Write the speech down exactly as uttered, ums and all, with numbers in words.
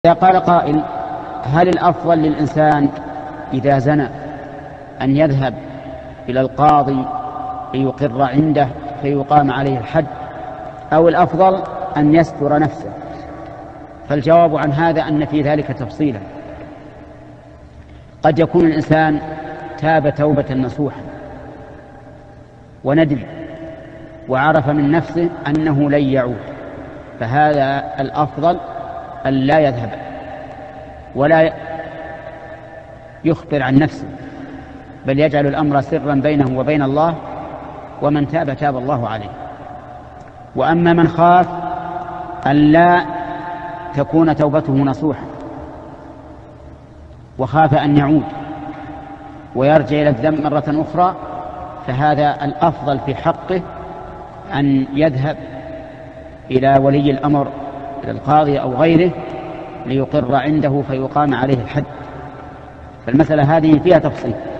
إذا قال قائل: هل الأفضل للإنسان إذا زنى أن يذهب إلى القاضي ليقر عنده فيقام عليه الحد، أو الأفضل أن يستر نفسه؟ فالجواب عن هذا أن في ذلك تفصيلا. قد يكون الإنسان تاب توبة نصوحا وندم وعرف من نفسه أنه لن يعود، فهذا الأفضل أن لا يذهب ولا يخبر عن نفسه، بل يجعل الأمر سرا بينه وبين الله، ومن تاب تاب الله عليه. وأما من خاف أن لا تكون توبته نصوحا وخاف أن يعود ويرجع إلى الذنب مرة أخرى، فهذا الأفضل في حقه أن يذهب إلى ولي الأمر، إلى القاضي أو غيره، ليقر عنده فيقام عليه الحد. فالمسألة هذه فيها تفصيل.